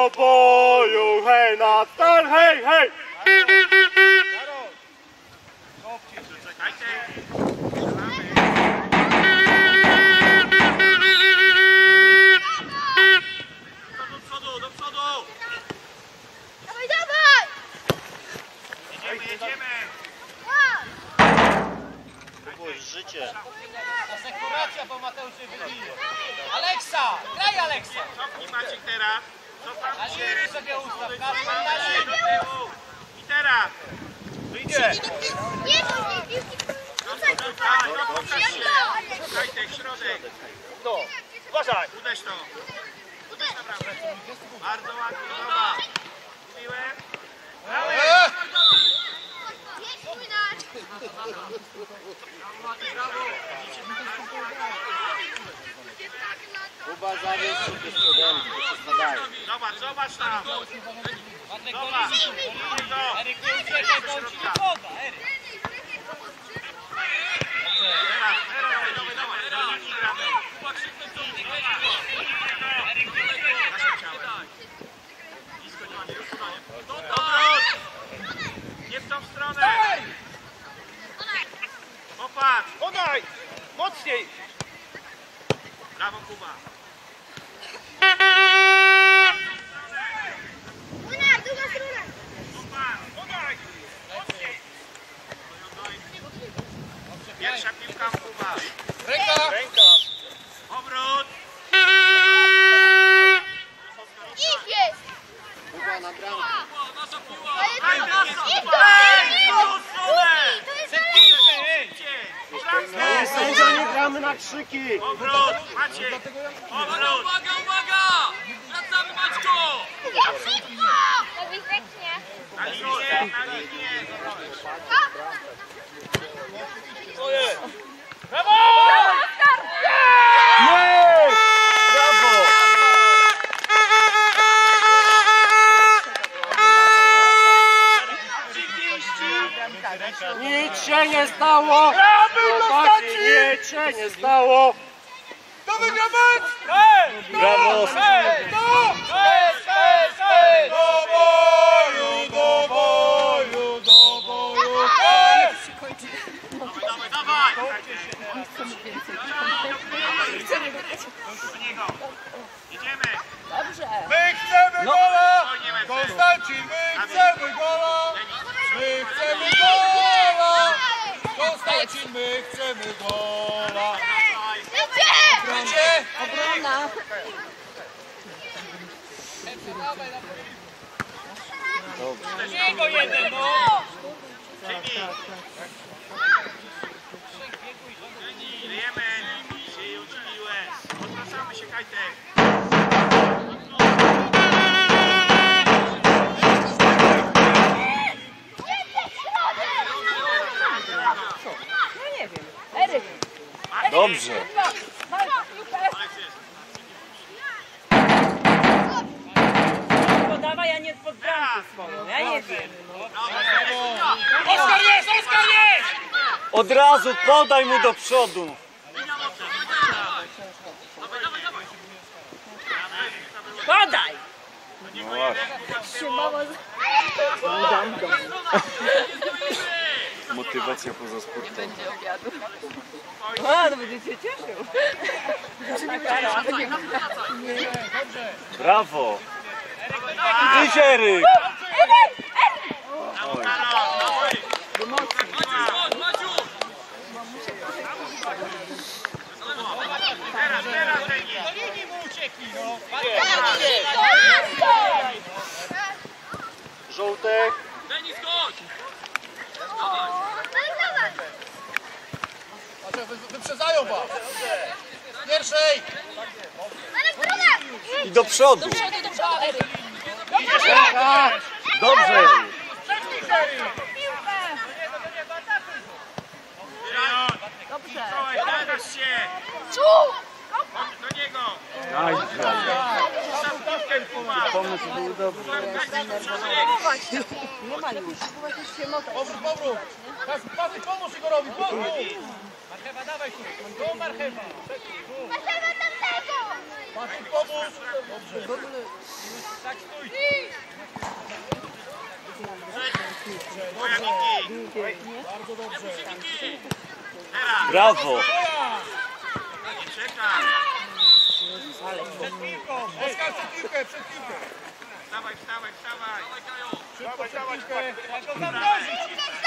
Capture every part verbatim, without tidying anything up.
do boju, hej na start, hej, hej! Do przodu, do przodu! Dawaj, dawaj! Jedziemy, jedziemy! Życie. Asekuracja, bo Mateusz się wybije. Aleksa! Graj Aleksa! Cofnij Maciek teraz. Cofam Ale się. nie sobie ustaw. Dalej do tyłu. I teraz. Wyjdzie! Nie, nie, nie, Dawaj, no pokaż się. Kajtek, środek. No, uważaj! Uderz to. Uderz na bramkę. Bardzo ładnie, dobra. Mówiłem. Eee! Kuba zawiesz się do środku, to się zadaje. Zobacz, zobacz tam. Patryk, Zobacz. Eryk, Go. Eryk, nie uciekaj, bo on ci nie poda, Eryk. Teraz, teraz, dawaj, dawaj, dawaj, gramy. Naszym ciałem. Blisko nie ma, nie rozsuwanie. Obrót! Nie w tą stronę! Popatrz! Podaj! Mocniej! Brawo, Kuba! Una, druga strona. Popatrz! Podaj! Mocniej! Pierwsza piłka, Kuba! Ręka! Ręka! Obrót! Ich jest! Kuba na bramkę. Ale to Kajtek jest ich Kuba! to Ej, w tą stronę! to jest Szybciej, ej! Nie, sędzio, nie gramy na krzyki. Obrót! Maciej! Obrót! Uwaga, uwaga! Wracamy, Maćko! Jak szybko! To bezpiecznie. Na linię, na linię! Ojej! Brawo! Jej! Brawo! Nic się nie stało! Chłopaki, nic się nie stało! To wygra mecz! Hej! Brawo! Hej! No! Hej, hej, hej! Do boju, do boju, do boju! Hej! Dawaj, dawaj! Do niego! Jedziemy! My chcemy gola! Spokojnie, Mercedes. Konstancin, my chcemy gola! My chcemy gola! Konstancin, my chcemy gola! Idzie! Będzie! Obrona. Niego jeden, no! Żyjemy! Żyją ci piłę! Odwracamy się, Kajtek! Dobrze. Podawaj, a nie pod bramkę swoją, ja nie wiem. Oskar jest! Oskar jest! Od razu podaj mu do przodu. Podaj! Motywacja poza sportem. A, to będzie się cieszył. Brawo! Idź, Eryk! Oj. Teraz, teraz, Denis! Do linii mu uciekli, no! Żółtek. Denis, chodź! Wyprzedzają was! Pierwszej! I do przodu. Tak. Dobrze. Mikołaj, nadasz się! Do niego! Aj, Za piłkę, Kuba! pomysł był dobry. Nie ma już. Powrót, powrót! Patryk, pomóż Igorowi, pomóż! Marchewa, dawaj tu! Do marchewa! Patryk, pomóż! Dobrze. Tak stójcie. Moja Miki. Bardzo dobrze. Teraz. Brawo! Nie czekaj. Przed piłką. Oskar, przed piłkę, przed piłkę. Wstawaj, wstawaj, wstawaj. Szybko przed piłkę. Jak go zamrozić.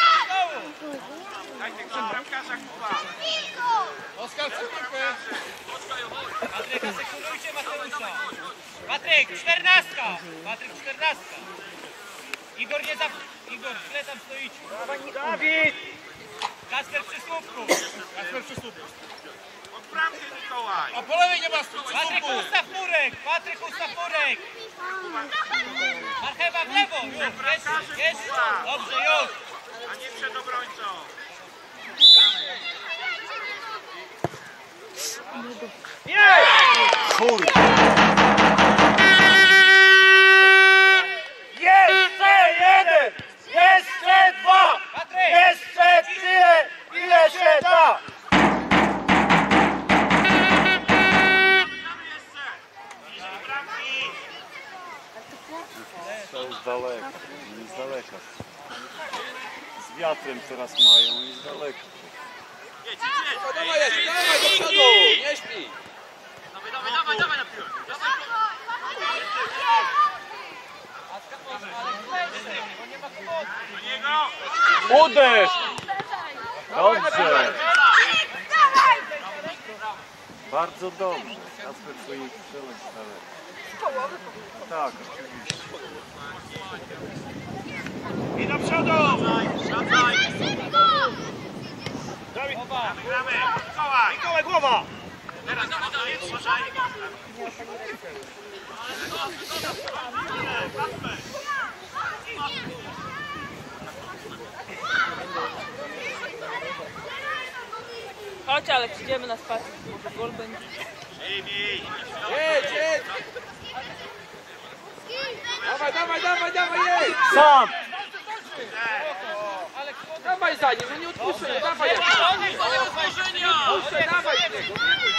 Daj tego bramkarza, Kuba. Oskar, przed piłkę. Patryk, sekundujcie Mateusza. Patryk, czternastka. Patryk, czternastka. Igor, nie zap... Igor, źle tam stoicie. Dawid! Kasper przy słupku. Kasper przy słupku. Od bramki, Mikołaj. A po lewej nie ma słupku. Patryk, ustaw murek. Patryk, ustaw murek. Marchewa w lewo. Już, jest, jest. Dobrze, już. A nie przed obrońcą. Kurde! Jeszcze jeden! Jeszcze dwa! Patryk! Jeszcze tyle, ile się da! To jest daleko, nie z daleka. Z wiatrem teraz mają i z daleka. Dawaj, Jasiu, dawaj do przodu. Nie śpi. Dawaj, dawaj, dawaj, dawaj na piłę. Do niego! Uderz! Dobrze! Bardzo dobrze. Kasper powinien strzelać daleko. Tak, oczywiście. I do przodu! Wracaj! Gramy, gramy! Mikołaj! Mikołaj, głowa! Teraz, uważaj, uważaj! Chodź, ale przyjdziemy na spacer, może gol będzie. Przyjmij! Jedź, jedź. Dawaj, dawaj, dawaj, dawaj, jedź. Sam! Dawaj za nim, no nie odpuszczę, dawaj. Odpuszczę, dawaj tego.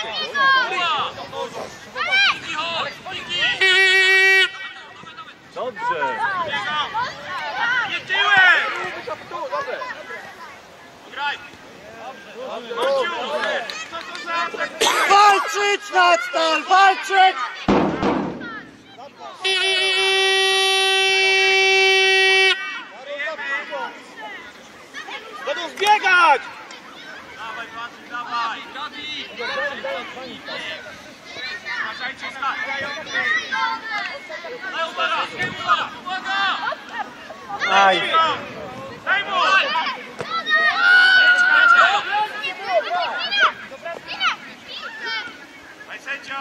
Dobrze! Nie tyłem! Dobre. Graj! Marciu! Co to za atak? Walczyć nad stal! Walczyć! Będą zbiegać! Dawaj, Patryk, dawaj! Uważajcie, skak! Daj, uwaga! Uwaga! Aj! Daj mu! Daj, sędzio!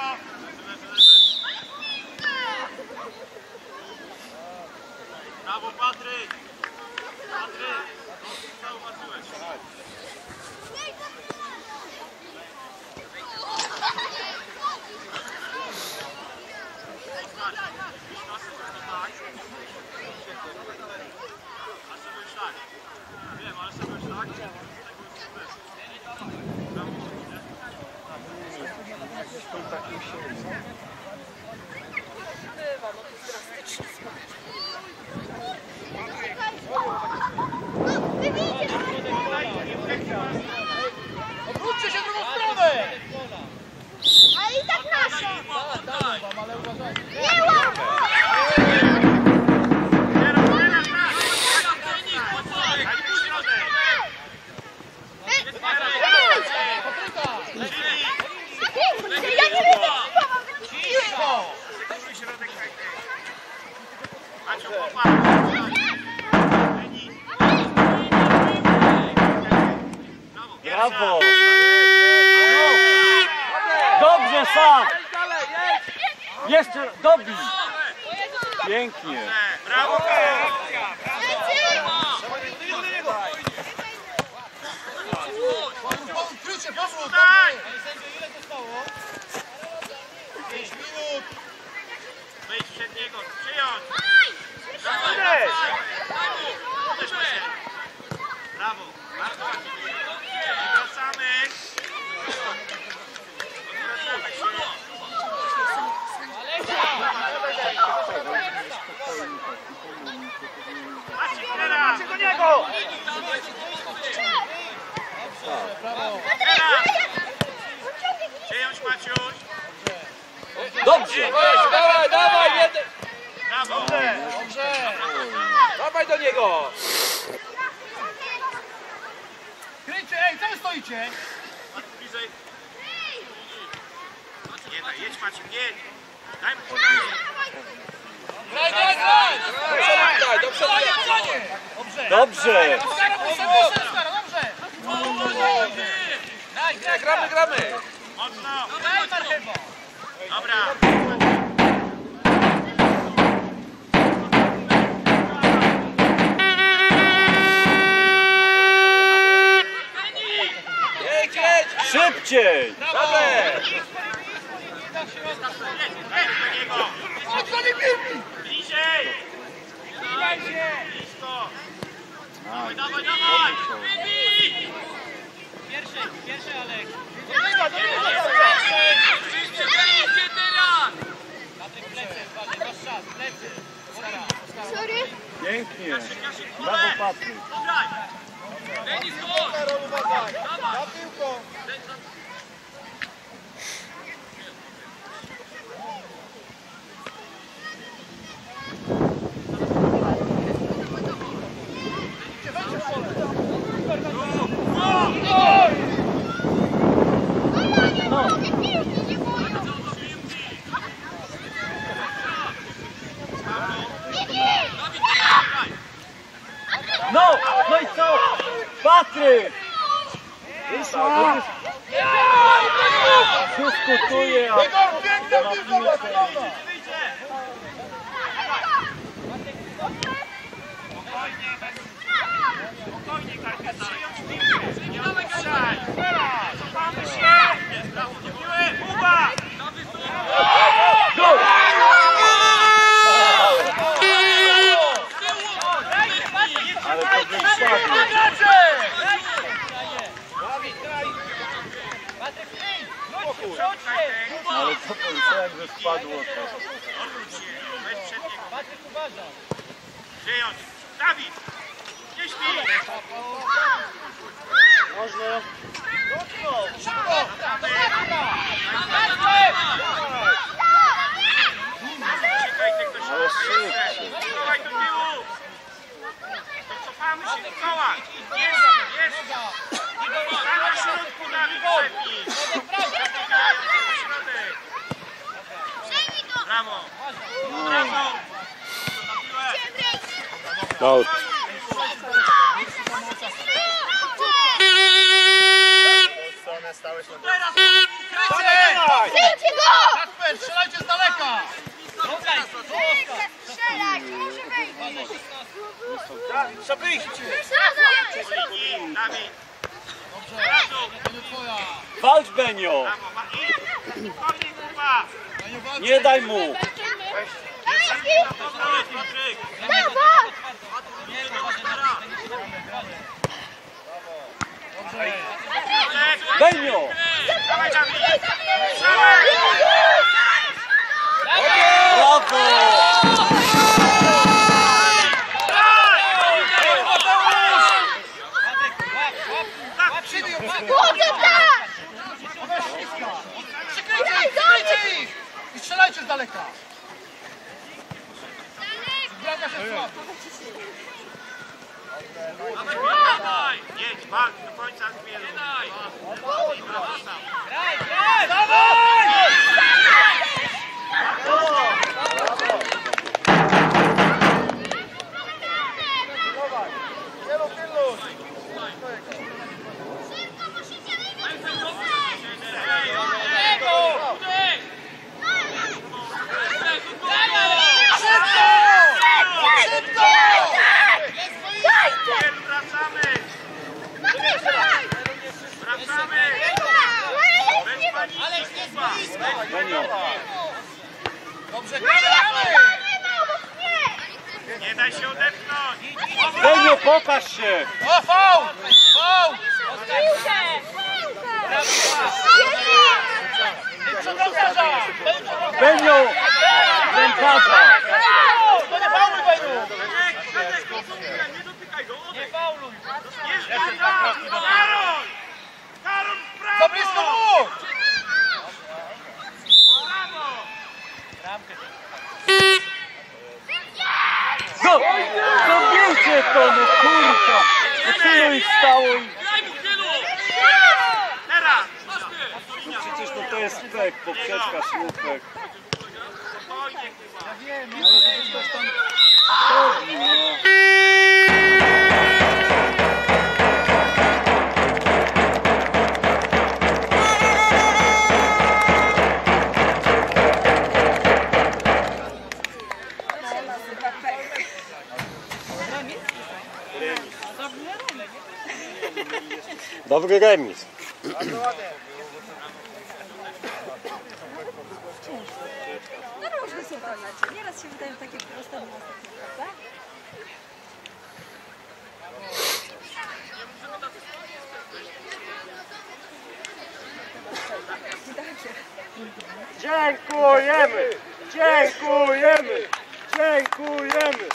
Brawo, Patryk! Patryk! Zauważyłeś. Wiem, ale sobie już tak. Odwróćcie się w drugą stronę. Ale i tak nasza! Ale uważajcie. Nie łap! Ja nie wiem, Cicho. Środek fajny. Maciu, popatrz. Brawo! Dobrze, sam! Dalej, jedź. Jeszcze dobij! Pięknie! Brawo, Karol! Krycie, powrót. Tak! Ile zostało? pięć minut. Wyjdź przed niego, przyjąć! Oj! Brawo! Bardzo ładnie. Wracamy! Odwracamy się. Brawo! Przyjąć Maciuś. Dobrze! Dawaj, dawaj, jeden! Brawo. Dobrze! Dawaj do niego! Kryjcie, ej, co wy stoicie? Bliżej. Nie daj, jedź Maciek, jedź. Daj mu Graj, graj, graj! Daj, do przodu! Dobrze! Dobrze! Skara, puszczę, puszczę, skara, dobrze! Graj, graj, Gramy, gramy! mocno. graj, marchewo! Dobra. Jedź, jedź! Szybciej! Dobre! Jedź, jedź do niego. Bliżej. Blisko. Dawaj, dawaj, dawaj. Pierwszy, pierwszy, Alek! Idzie teraz. Patryk, plecy, uważaj, masz czas, plecy! Skara, skara. Sorry. Pięknie! Brawo, Patryk! Graj. Denis, chodź. Dawaj. No! No i co? Patryk! Dyskutuje, a ma piłkę. Spokojnie, Karpia, przyjąć piłkę. Nie dawaj gaszaj. Cofamy się. Brawo, do piły. Kuba. Gol! Ale to był spadł. Ale co powiedziałem, że spadło to? Odwróć się. Weź przed niego. Patryk, uważaj! Przyjąć. Dawid. Nie śpi. Można? Szybko! Czekaj, ty ktoś Ale jeszcze. szybciej. Dawaj do tyłu. To cofamy się do koła. Jest, jest. Tam na środku, Dawid, przepnij. Przebiegając do środek. Brawo. Brawo. Out. Teraz Zdejmcie go! Kasper, strzelajcie z daleka! Strzelać, może wejść. Trzeba wyjść! Dawid. To nie twoja! Walcz, Benio! Brawo. Ma i. Spokojnie, Kuba. Nie daj mu! Dobra, Patryk. Dawaj! Benio! Dawaj, Dawid. Strzelaj. Brawo! Kurde, tak! Przykryjcie ich! Przykryjcie ich! I strzelajcie z daleka! Braga się słabo! Dawaj. Jedź, walcz do końca zmieru. Nie daj. Graj, graj! Dawaj! Wracamy! Wracamy! Bez paniki, Kuba! Benio! Dobrze, gramy! Nie daj się odepchnąć! Benio, pokaż się! O, faul! Faul! Przepraszam! Benio! Rękarza! To nie faul, Beniu! Nie dotykaj go! Nie fauluj! Jest tam! Karol! Karol w prawo! Za blisko mu! W prawo! Bramkę. Go! Zabijcie to, no kurka! No tylu ich stało i... Teraz! No przecież no to jest pek, poprzeczka, słupek. Spokojnie chyba. No ale przecież ktoś tam chodzi, no. Dobry remis. No różne są to inaczej. Nieraz się wydają takie proste na ostatnie, prawda? Dziękujemy! Dziękujemy! Dziękujemy!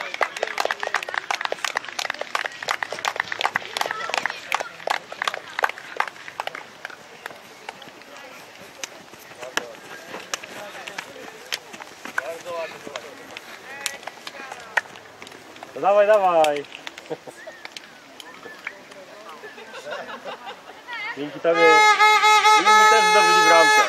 No dawaj, dawaj. Dzięki tobie inni też zdobyli bramkę.